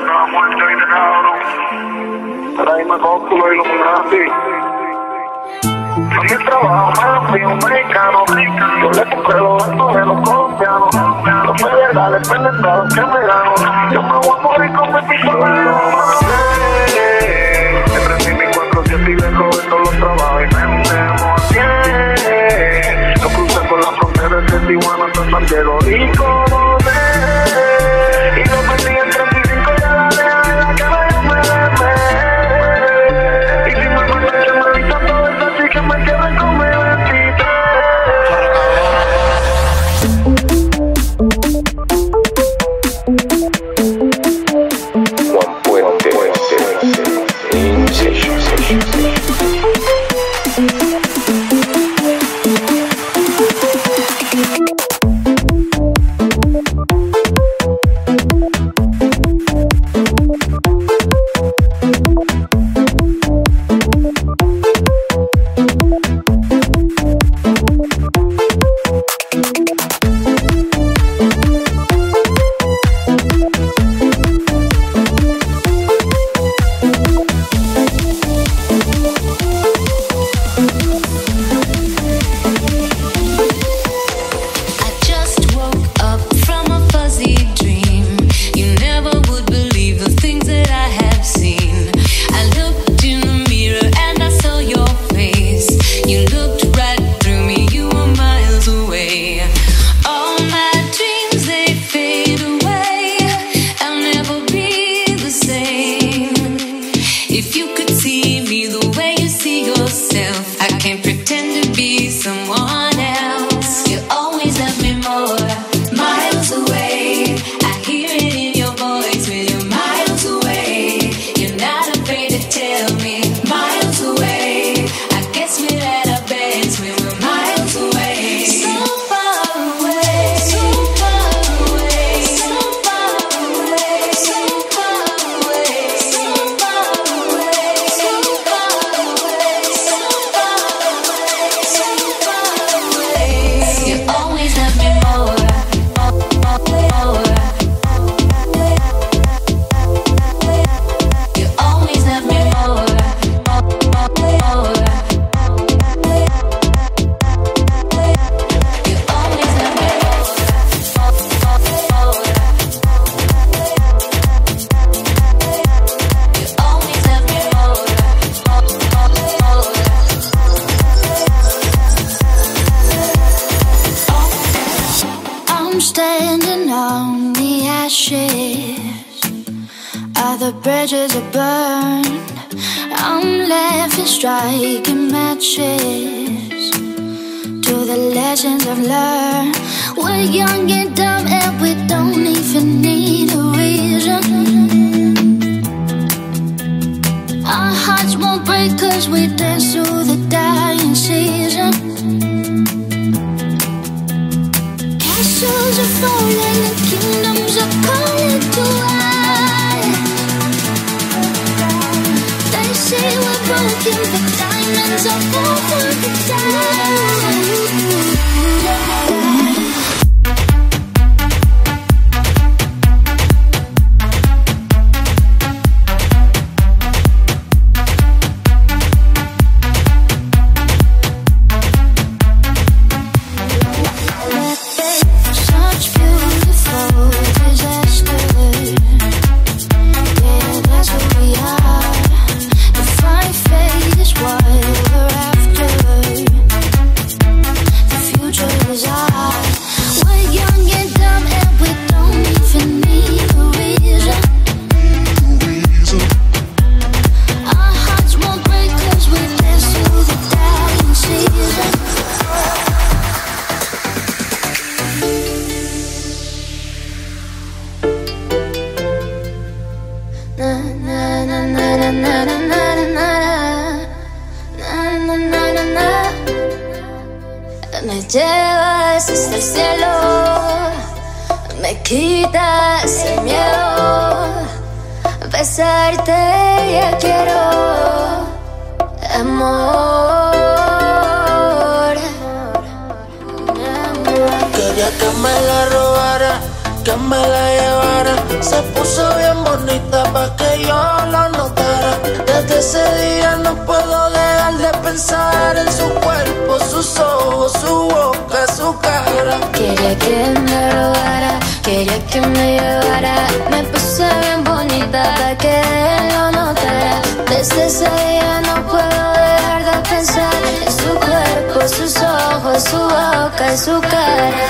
estaba muerto y de cabrón. Pero ahí me cósculo y lo muy grande. Fui el trabajo, me fui un mexicano. Yo le compré los datos de los colombianos. Los federales penetrados que me gano. Yo me voy a morir con mi pistolero. Me prendí mi 4-7 y le robé todos los trabajos y me emocioné. Yo crucé por la frontera de Tijuana hasta San Diego y Colombia. Y lo metí en 35 y a la de que me desme. Y si me acuerdo que me vi tanto de esa chica me quedan con mi 23. Juan Puente, in session. Standing on the ashes of the bridges are burned. I'm left in striking matches to the lessons I've learned. We're young and dumb and we don't even need a reason. Our hearts won't break cause we dance through the dying season. Castles are falling and kingdoms are calling to us. They say we're broken but diamonds are all for the time. Me llevas hasta el cielo, me quitas el miedo, besarte ya quiero, amor. Quería que me la robara, que me la llevara. Se puso bien bonita pa' que yo lo notara. Desde ese día no puedo dejar de pensar en su cuerpo, sus ojos, su boca, su cara. Quería que me robara, quería que me llevara. Me puse bien bonita pa' que él lo notara. Desde ese día no puedo dejar de pensar en su cuerpo, sus ojos, su boca y su cara.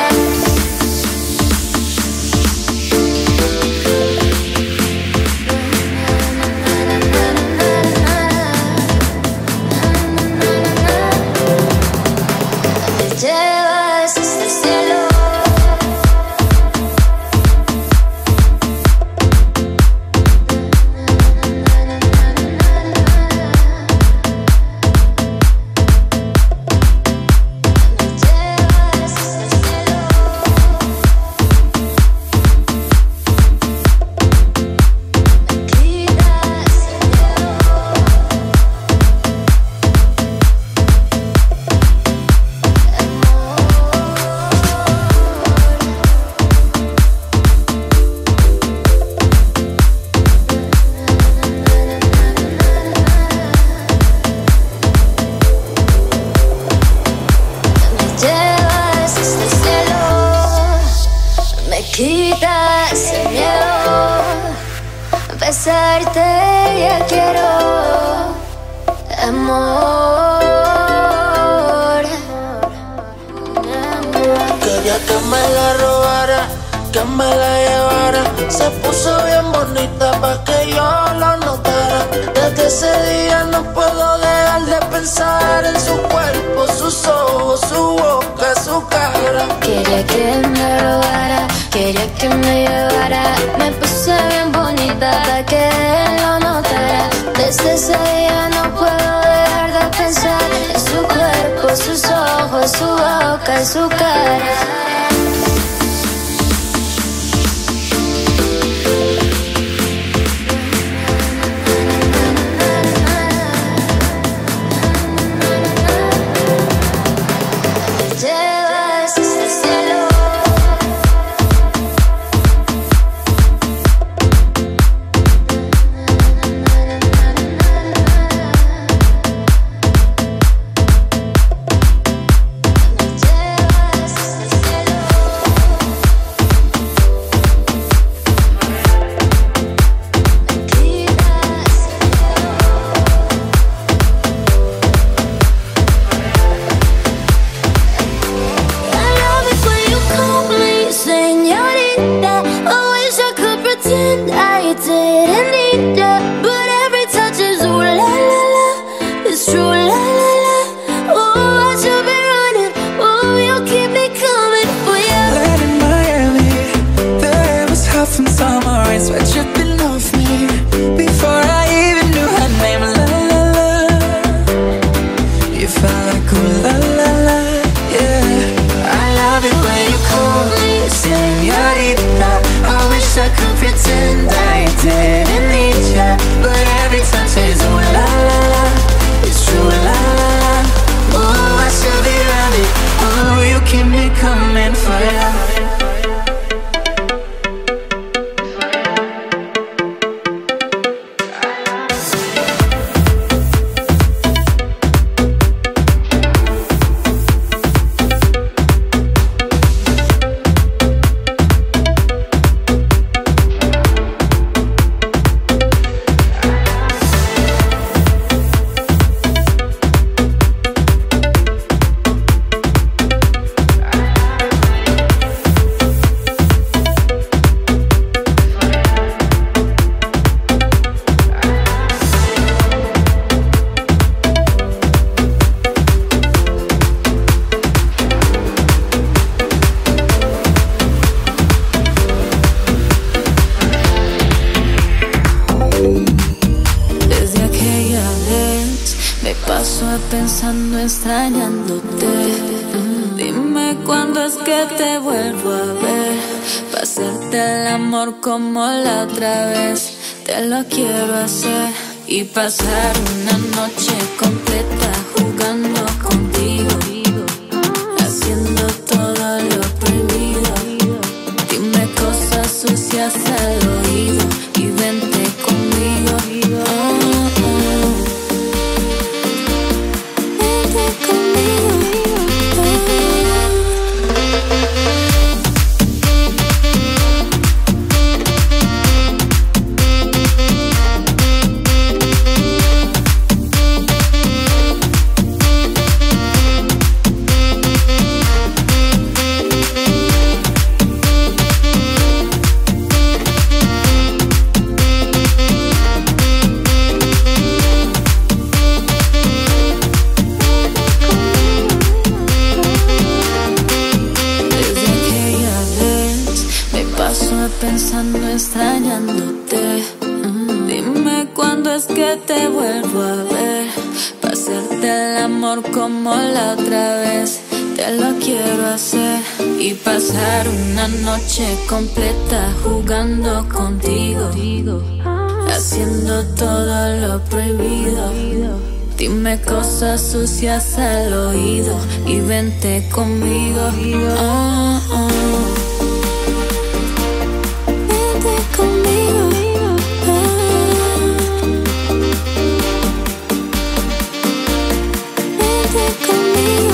Quitas el miedo, besarte ya quiero, amor. Quería que me la robara, que me la llevara. Se puso bien bonita pa' que yo lo notara. Desde ese día no puedo dejar de pensar en su cuerpo, sus ojos, su boca, su cara. Quería que me robara, quería que me llevara. Me puse bien bonita pa' que él lo notara. Desde ese día no puedo dejar de pensar en su cuerpo, sus ojos, su boca y su cara. pensando, extrañándote. Dime cuándo es que te vuelvo a ver, pa' hacerte el amor como la otra vez. Te lo quiero hacer y pasar una noche completa jugando contigo, haciendo todo lo prohibido. Dime que te vuelvo a ver, pa' hacerte el amor como la otra vez. Te lo quiero hacer y pasar una noche completa jugando contigo, haciendo todo lo prohibido. Dime cosas sucias al oído y vente conmigo. Vente conmigo. Vente conmigo.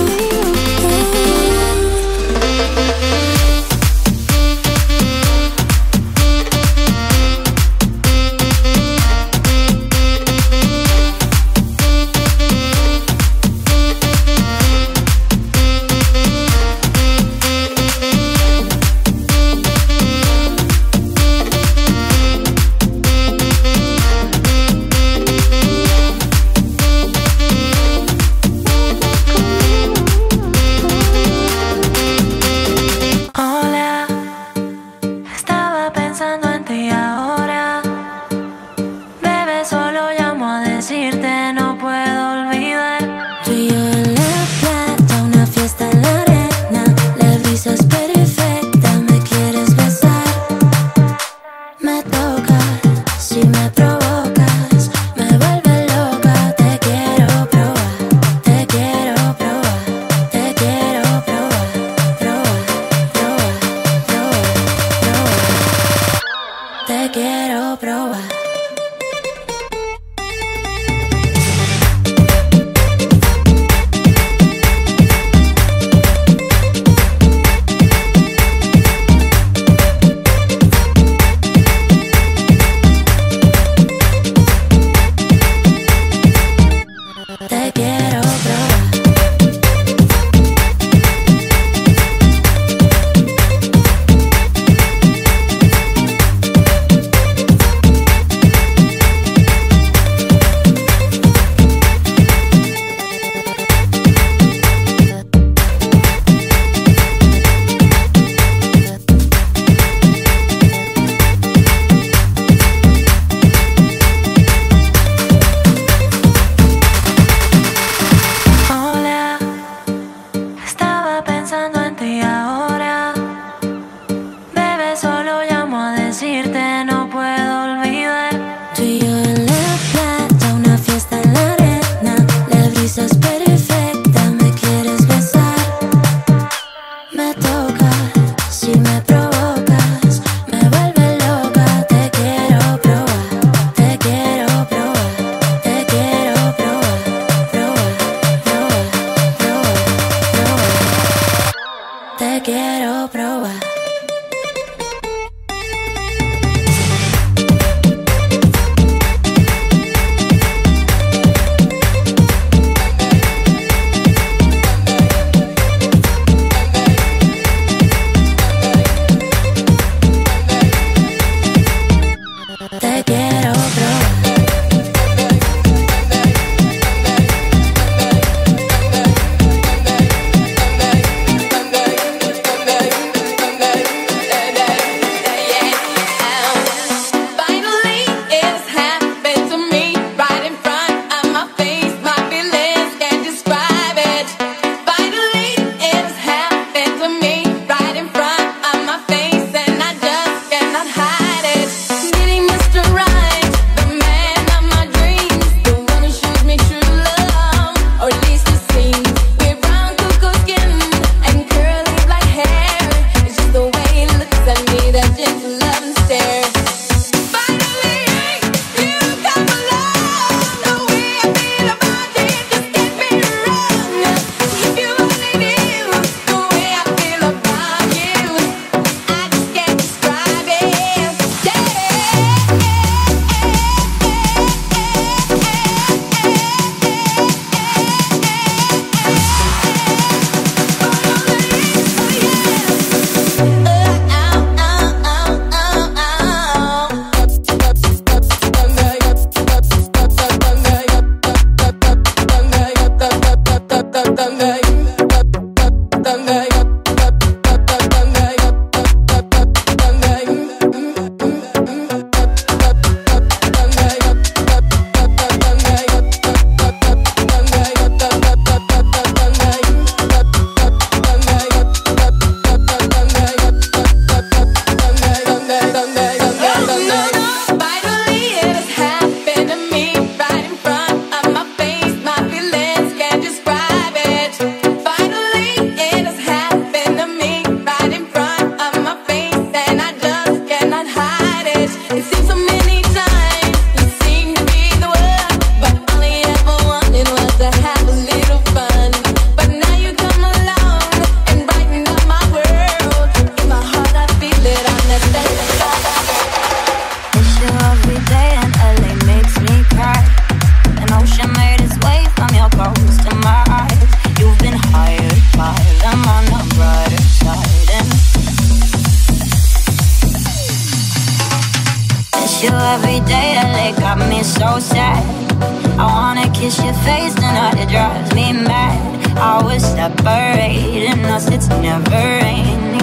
every day lately got me so sad. I wanna kiss your face tonight, it drives me mad. I was separating us, it's never ending.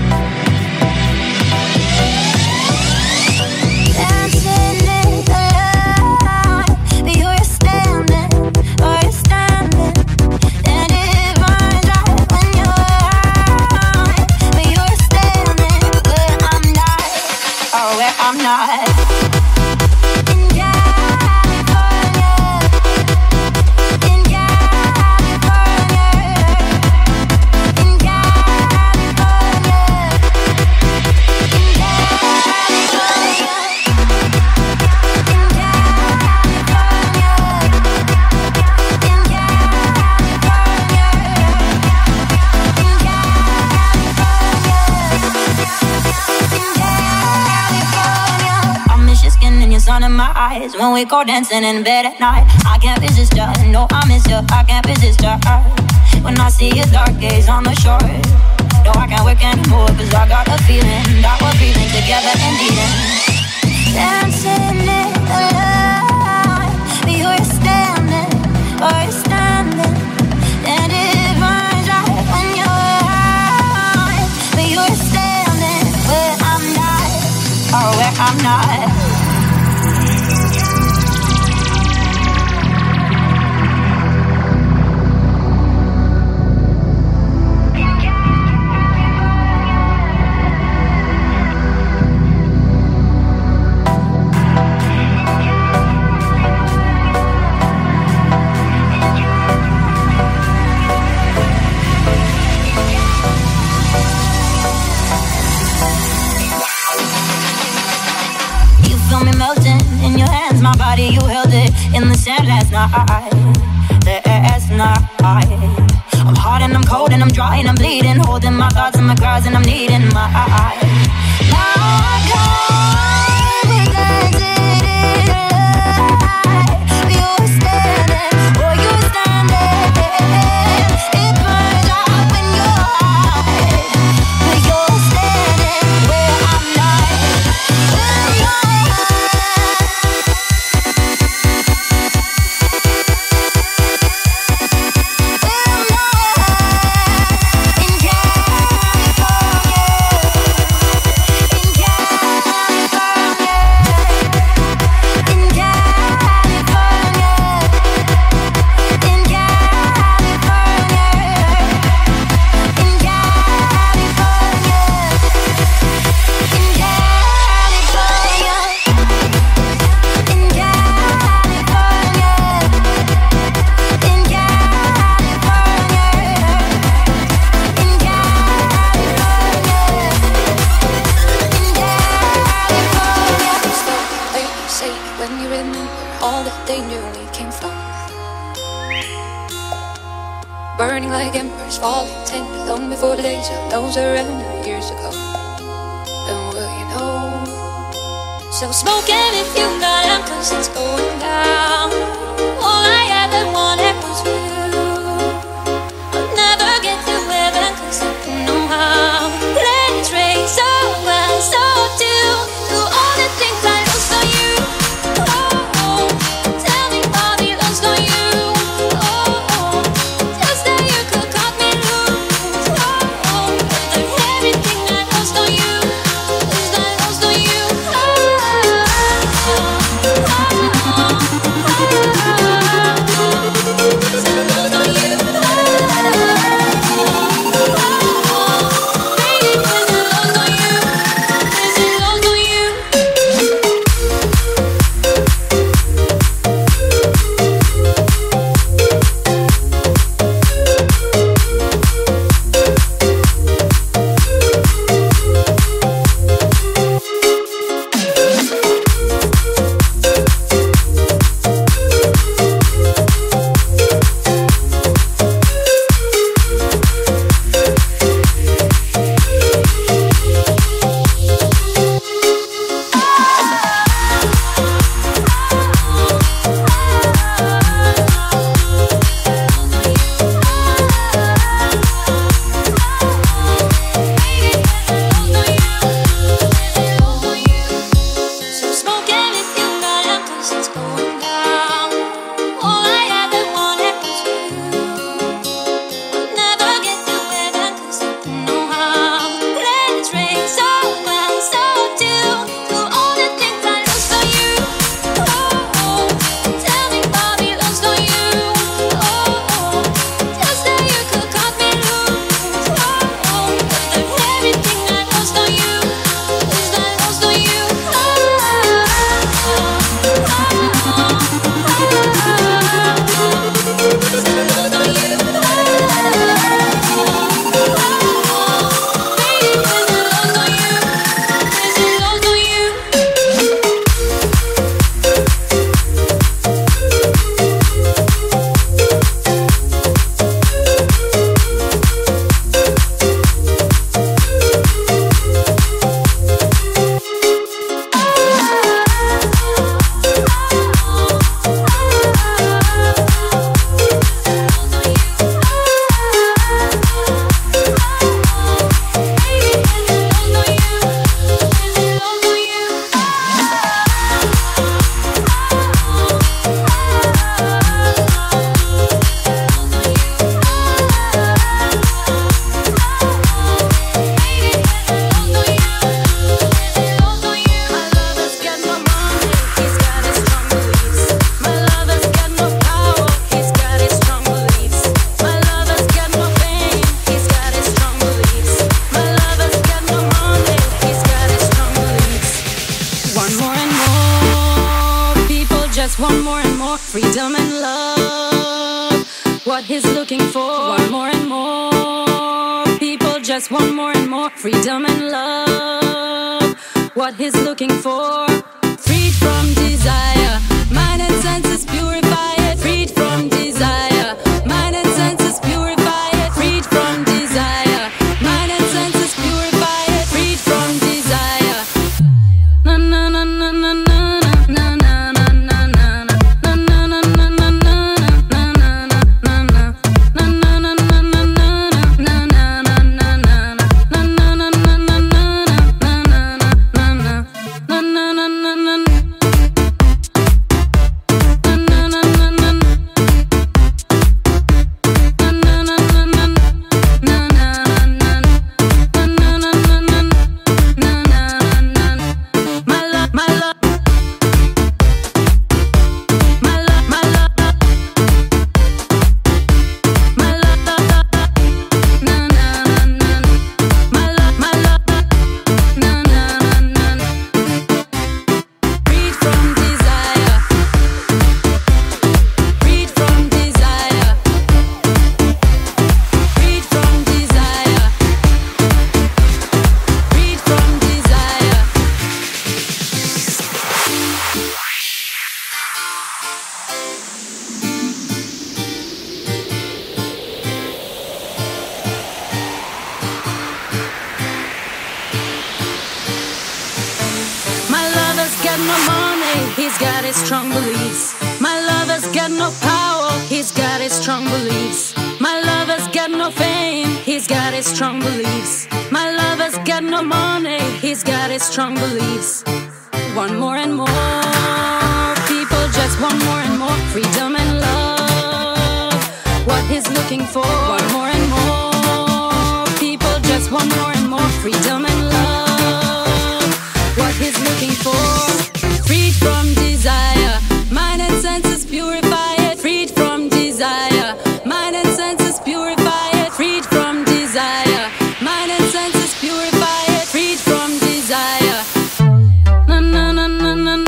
Dancing in the light, but you're standing, or you're standing. And it burns right when you're high, but you're standing where I'm not, or where I'm not. Sun in my eyes when we go dancing in bed at night. I can't resist ya, no I miss ya. I can't resist ya. When I see your dark gaze on the shore, no I can't work anymore, cause I got a feeling that we're breathing together and eating. Dancing in the light, but you're standing, or you're standing. And it burns right when you're high, but you're standing where I'm not, or where I'm not. My body, you held it in the sand last night. I'm hot and I'm cold and I'm dry and I'm bleeding, holding my thoughts and my cries and I'm needing my eyes. Now I can't pretend it is right. You're standing, or you're standing. It burns out when you're high, but you're standing where I'm not. Burning like embers, falling tender, long before the days of no surrender years ago. And will you know? So smoke it if you got it, cause it's going down. All I ever wanted was you. I'll never get to heaven cause I don't know how. Let it rain so well, so too. To all the things I lost on you. Oh, tell me how we lost on you. Oh, freedom and love. What he's looking for, want more and more. People just want more and more, freedom and love. What he's looking for, freed from desire, mind and senses purify it. Freed from desire, mind and senses purify it. Freed from desire, mind and senses purify it. Freed from desire. Na na na na na na. He's got his strong beliefs. My lover's got no power. He's got his strong beliefs. My lover's got no fame. He's got his strong beliefs. My lover's got no money. He's got his strong beliefs. Want more and more. People just want more and more. Freedom and love. What he's looking for. Want more and more. People just want more and more. Freedom and love. What he's looking for. Freed from desire, mind and senses purify it. Freed from desire, mind and senses purify it. Freed from desire, mind and senses purify it. Freed from desire. Na na na na na.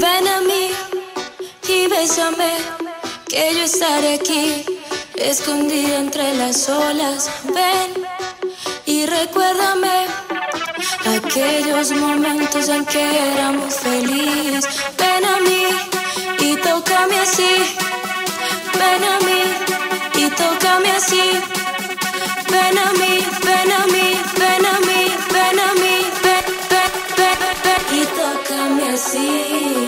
Ven a mí y bésame, que yo estaré aquí, escondida entre las olas. Ven y recuérdame aquellos momentos en que éramos felices. Ven a mí y tócame así. Ven a mí y tócame así. Ven a mí, ven a mí, ven a mí, ven a mí, ven, ven, ven, ven, y tócame así.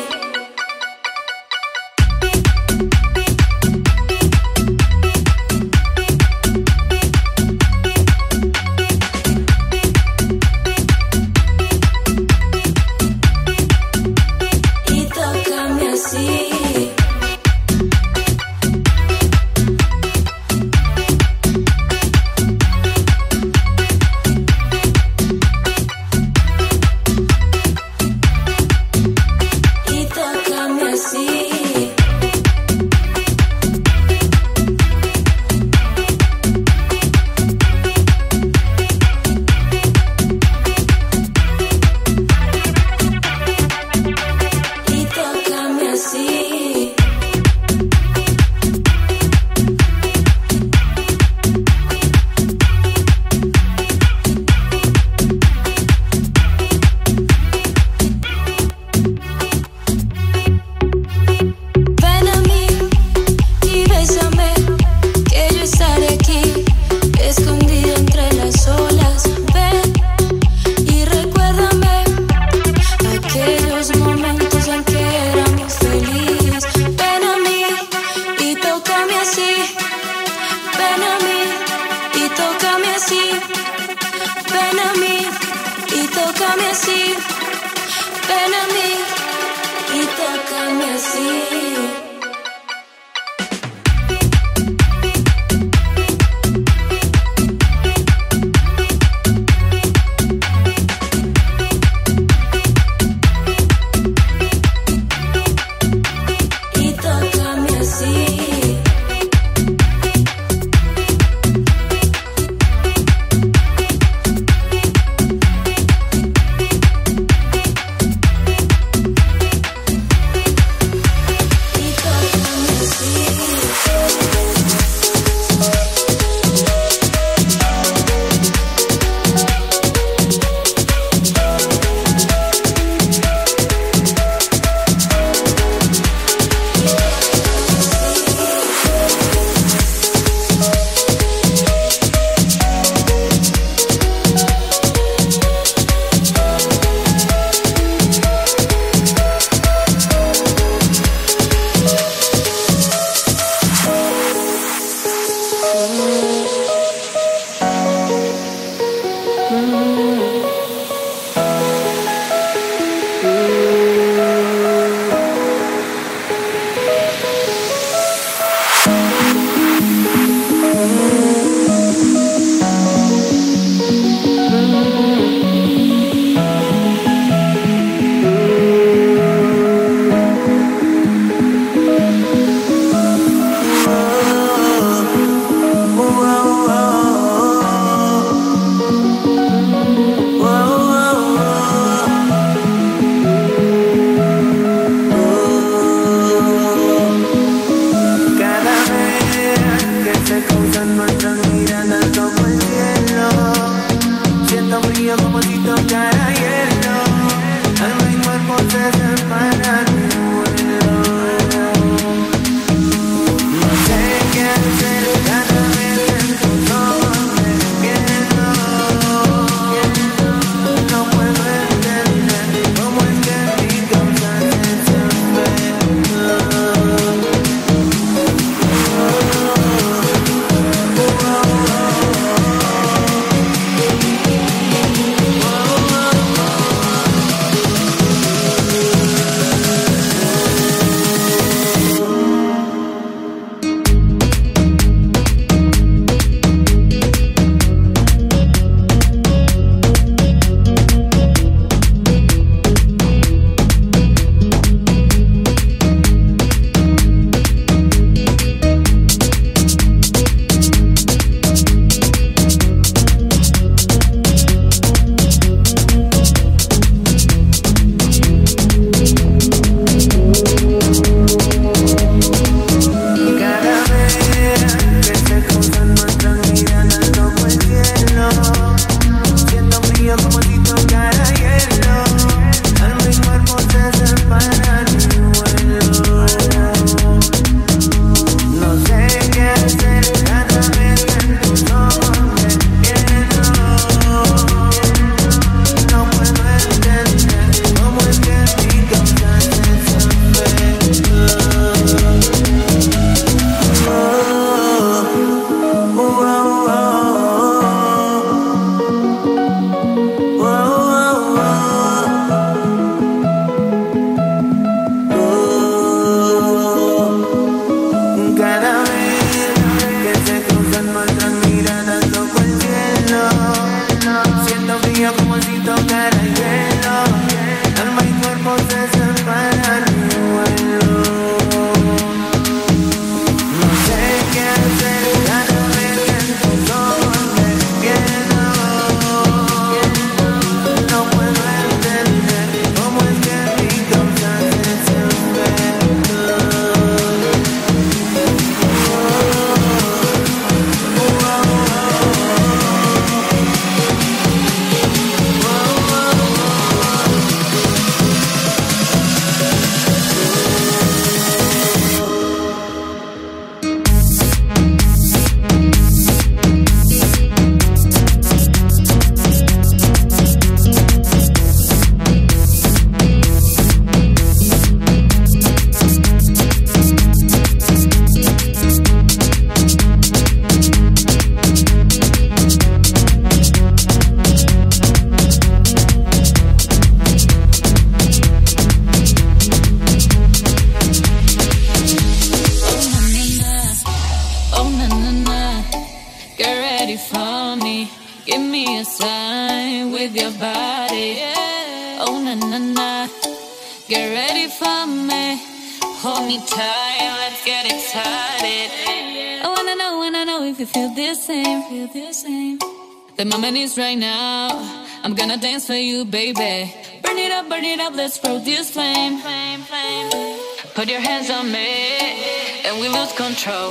give me a sign with your body. Oh na na na, get ready for me. Hold me tight, let's get excited. I wanna know if you feel the same. The moment is right now. I'm gonna dance for you, baby. Burn it up, let's throw this flame. Put your hands on me, and we lose control.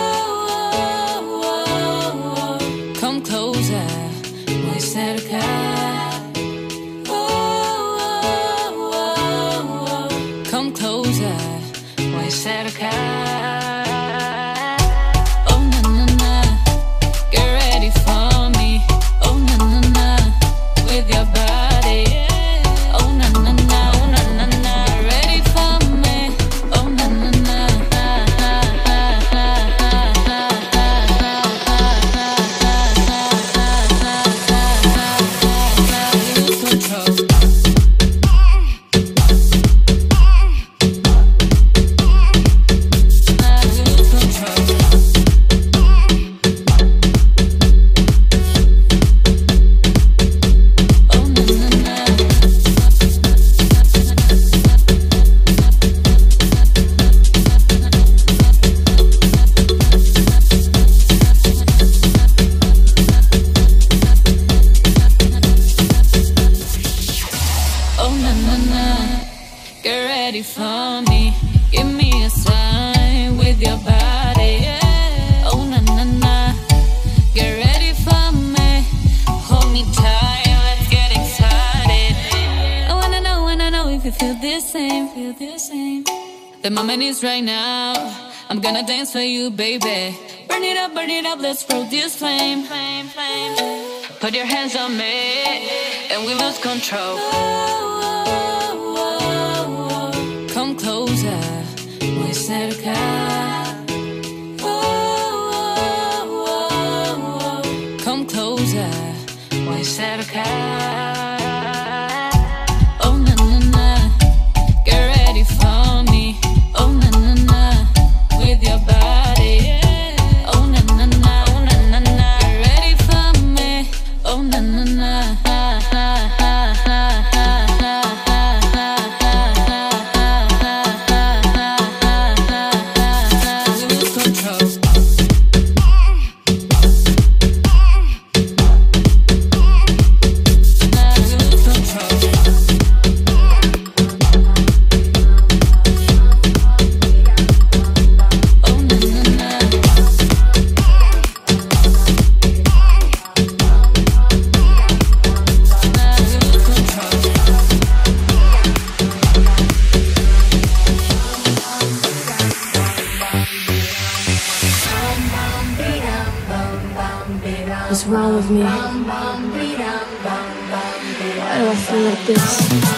Come closer, muy cerca. Come closer, muy cerca. Oh na na na, get ready for me. Oh na na na, with your body. Oh na na na, oh na na na, ready for me. Oh na na na, lose control. For me, give me a sign with your body. Oh na na na, get ready for me. Hold me tight, let's get excited. I wanna know if you feel the same. The moment is right now. I'm gonna dance for you, baby. Burn it up, let's throw this flame. Put your hands on me, and we lose control. Come closer, muy cerca. Come closer, muy cerca. Oh na na na, get ready for me. Oh na na na, with your body. Oh na na na, oh na na na, get ready for me. Oh na na na. What's wrong with me? Why do I feel like this?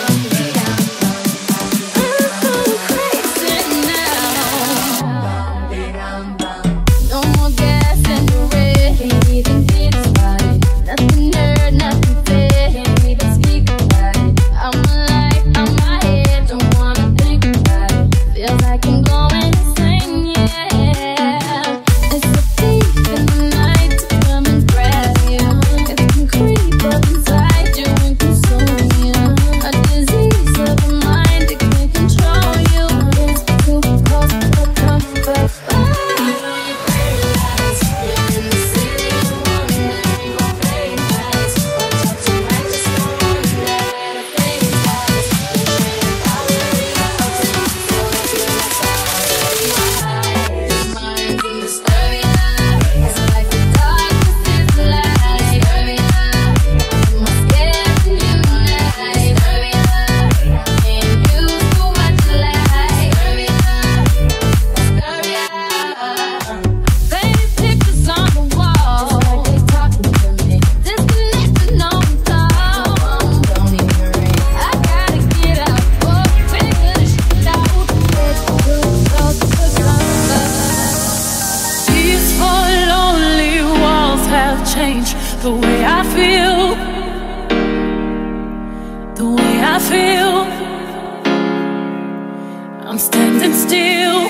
I'm standing still.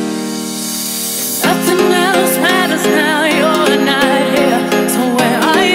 Nothing else matters now. You're not here. So where are you?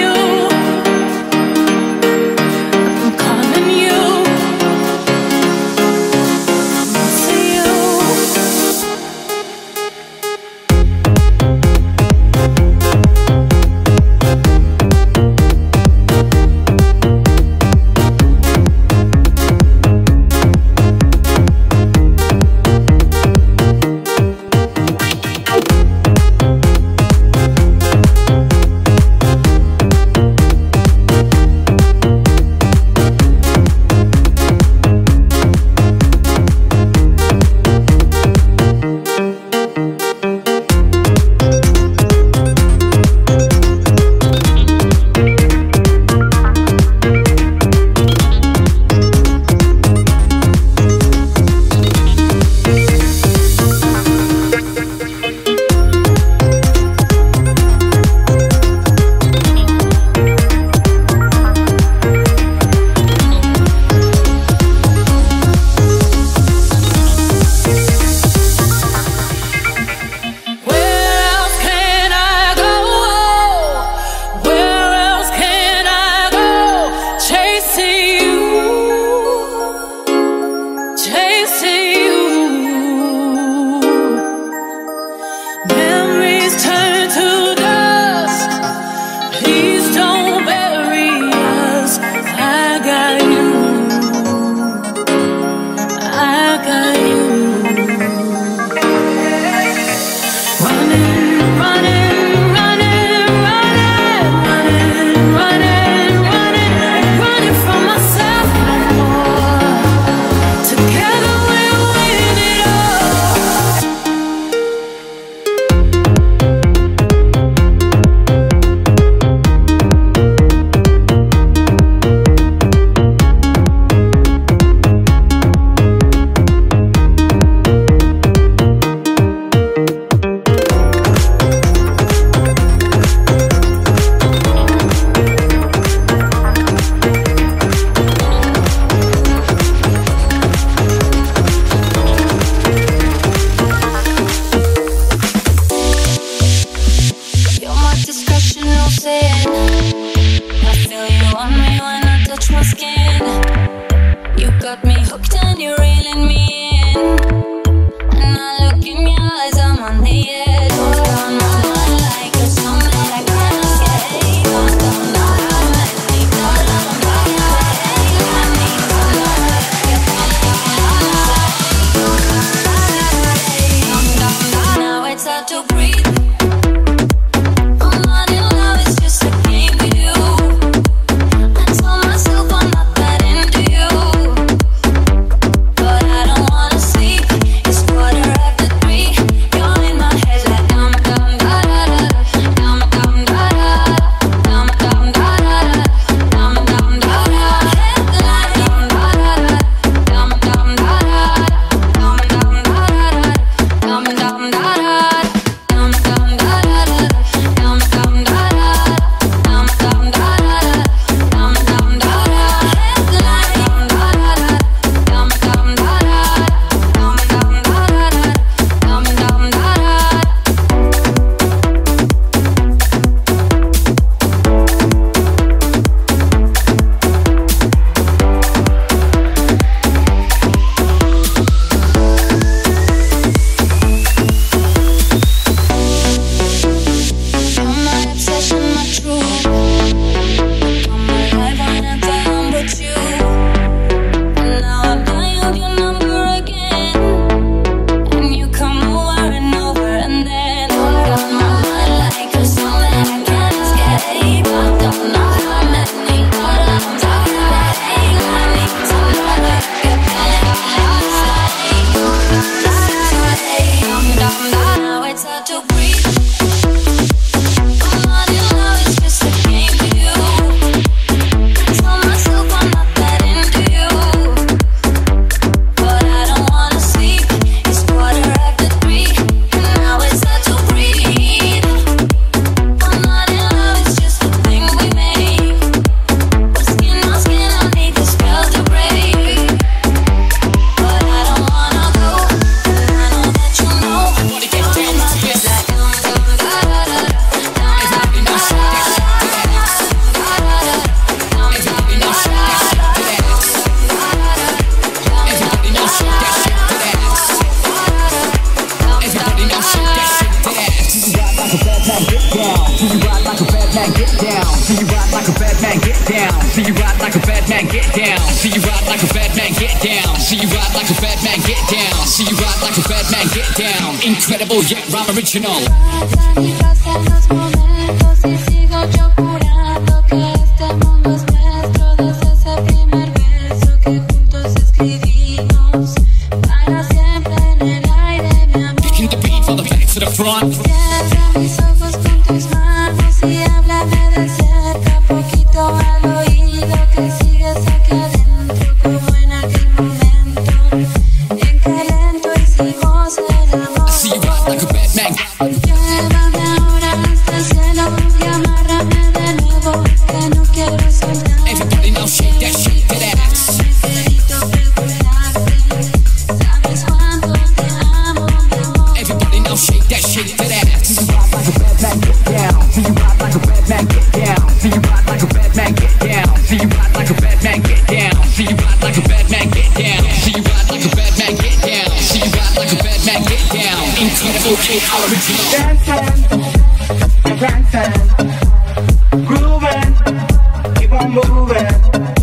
man, get down. See you ride like a bad man, get down. See you ride like a bad man, get down. See you ride like a bad man, get down. See you ride like a bad man, get down. See you ride like a bad man, get down. Incredible, yet rhyme original. Pasan y pasan los momentos y sigo yo jurando que este mundo es nuestro desde ese primer verso que juntos escribimos para siempre en el aire, mi amor. Picking the beat from the back to the front. Cierra mis ojos con tus manos y háblame de cerca, poquito al oído, que sigues aquí adentro como en aquel momento en que lento hicimos el amor. I see you ride like a bad man. Llévame ahora hasta el cielo y amárrame de nuevo, que no quiero soltar. Everybody now shake that ass. Necesito preguntarte, ¿sabes cuánto te amo, mi amor? Everybody now shake that ass. See you ride like a bad man, get down. See you ride like a bad man, get down. See you ride like a bad man, get down. See you ride like a bad man, get down. See you ride like a bad man, get down. See you ride like a bad man, get down. See you ride like a bad man, get down. Incredible, kid, all original. Dancing, prancing, grooving, keep on moving,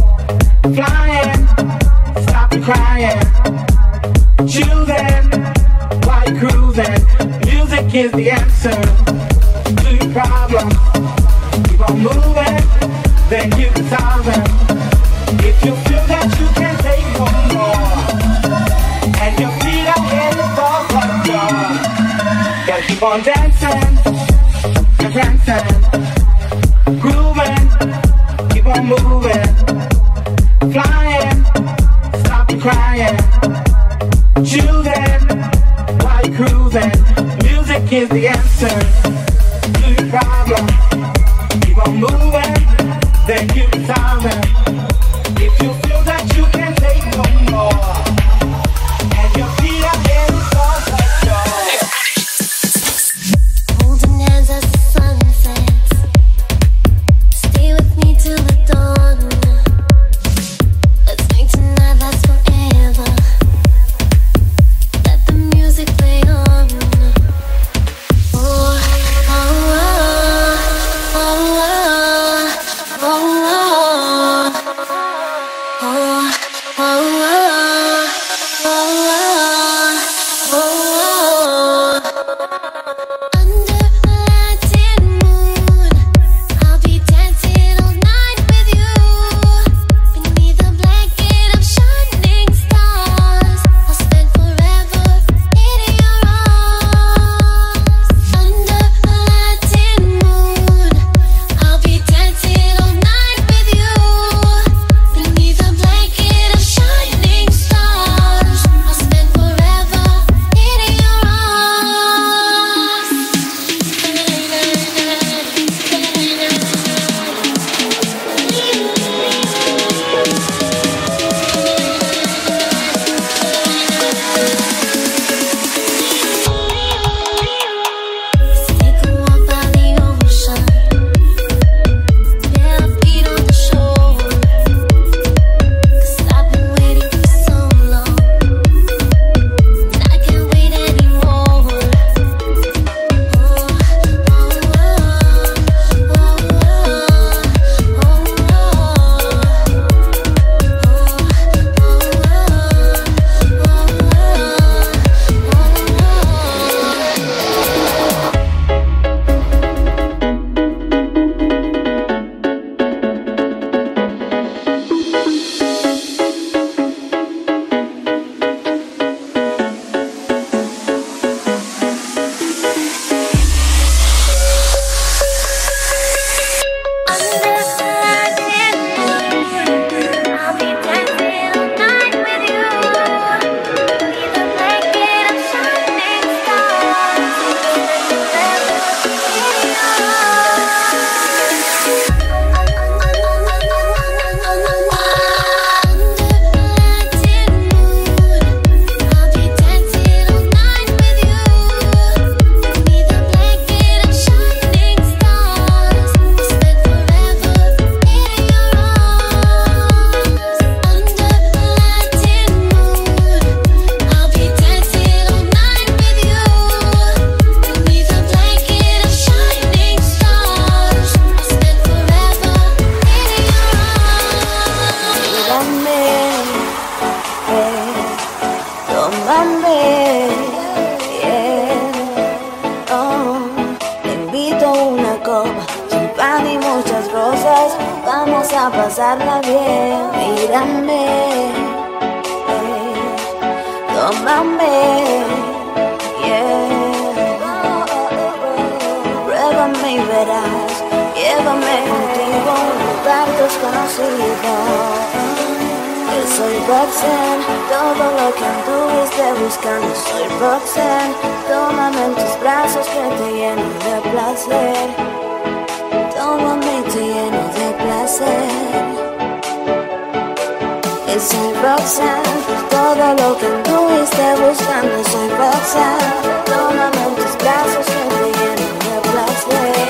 flying, stop the crying, choosing, while you're cruising. Music is the answer to your problem. Keep on moving, then you can solve them. If you feel that you can't take no more, and your feet are headed for the door, gotta keep on dancing and prancing, grooving, keep on moving, flying, stop the crying, choosing, while you're cruising. Music is the answer to your problem. Keep on moving, then you can solve it. If you feel that you can't take no more, and your feet are headed for the door. Holding hands as the sun sets. Stay with me till the dawn. Let's make tonight last forever. Let the music play on. Oh, oh, oh, oh, oh, oh. a pasarla bien. Mírame, tómame, yeah. Pruébame y verás, llévame contigo a un lugar desconocido. Que soy Roxanne, todo lo que anduviste buscando. Soy Roxanne, tómame en tus brazos que te lleno de placer. Tómame y te lleno de placer. Que soy Roxanne, todo lo que anduviste buscando. Soy Roxanne, tómame en tus brazos que te lleno de placer.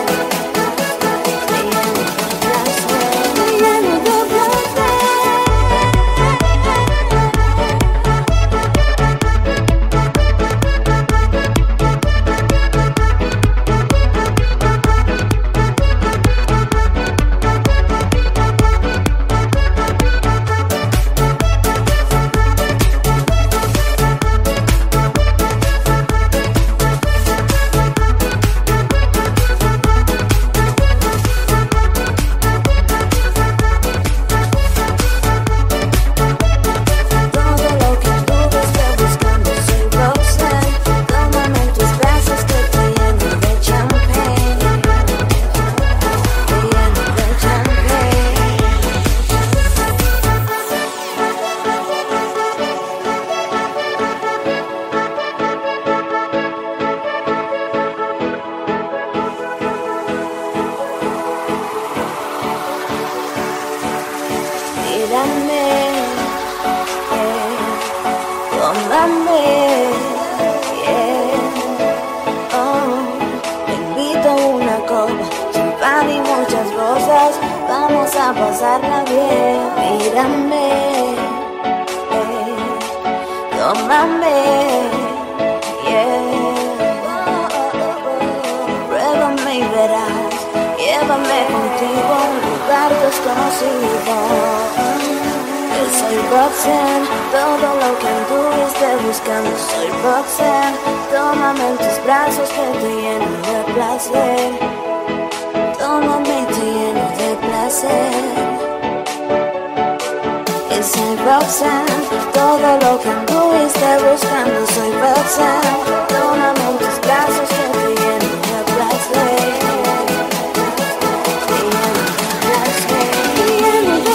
Pasarla bien, mírame, tómame, yeah. Pruébame y verás, llévame contigo a un lugar desconocido. Que soy Roxanne, todo lo que anduviste buscando. Soy Roxanne, tómame en tus brazos que te lleno de placer. Tómame y te lleno de placer. Que soy Roxanne, todo lo que anduviste buscando. Soy Roxanne, tómame en tus brazos que te lleno de placer. Te lleno de placer. Te lleno de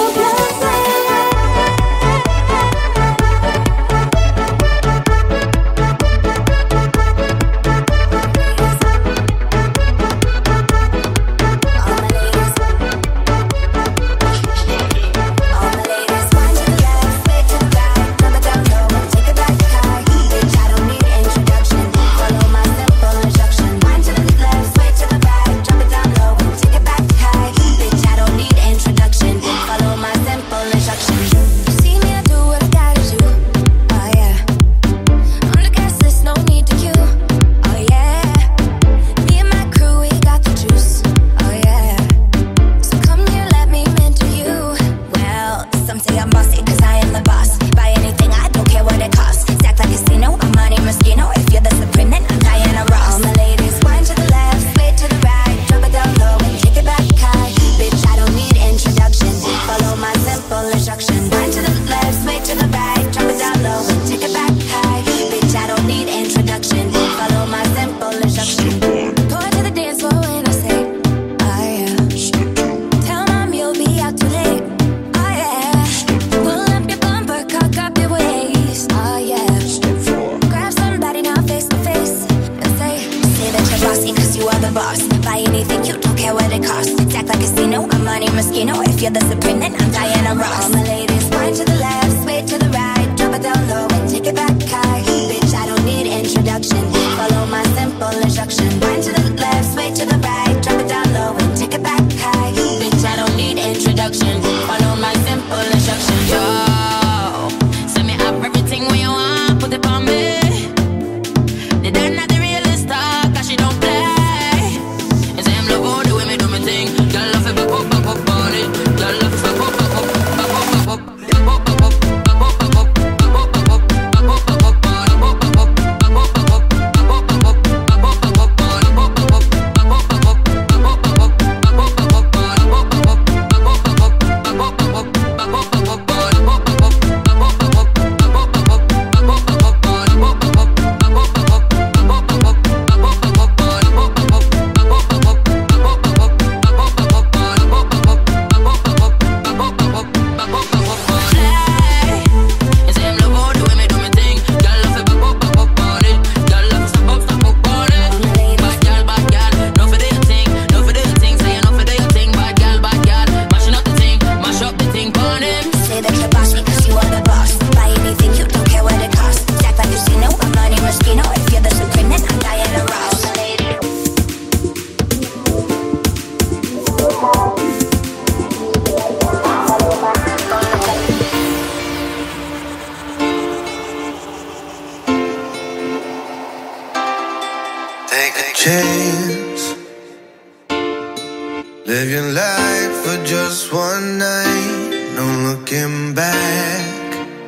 Living life for just one night, no looking back.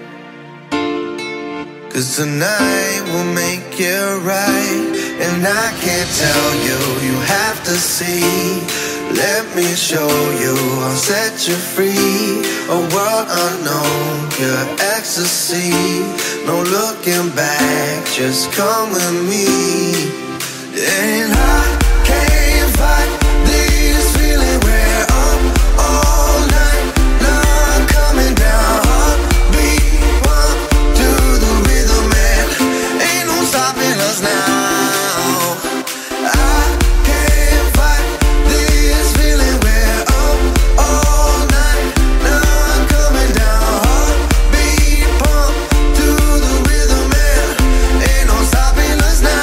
'Cause tonight will make it right. And I can't tell you, you have to see. Let me show you, I'll set you free. A world unknown, pure ecstasy. No looking back, just come with me. And I can't fight this feeling where I'm all night long, coming down, heartbeat pump to the rhythm, man. Ain't no stopping us now. I can't fight this feeling where I'm all night long, coming down, heartbeat pump to the rhythm, man. Ain't no stopping us now.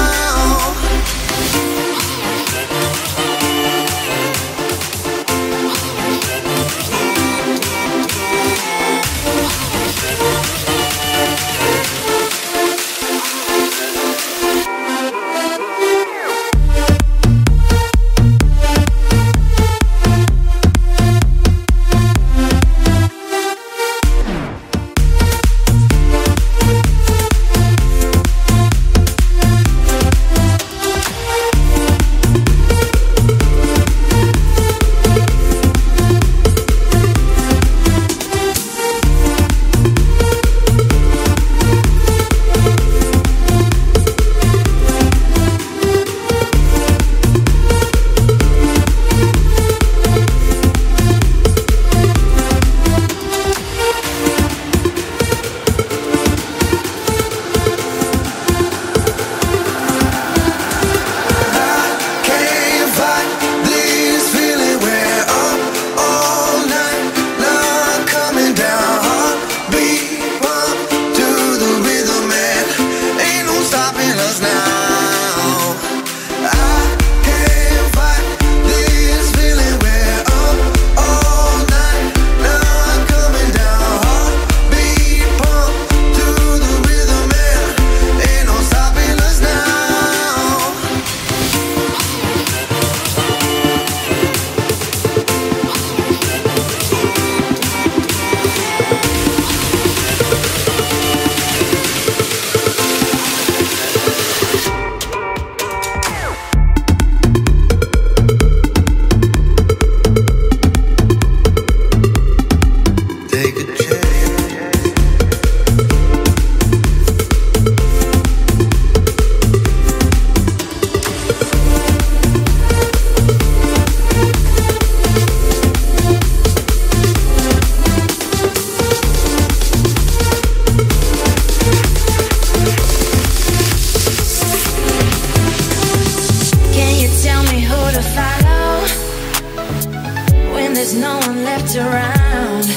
There's no one left around.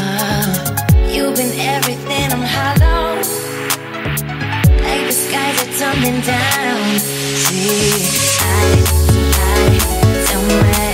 You've been everything, I'm hollow. Like the skies are tumbling down. See, I somewhere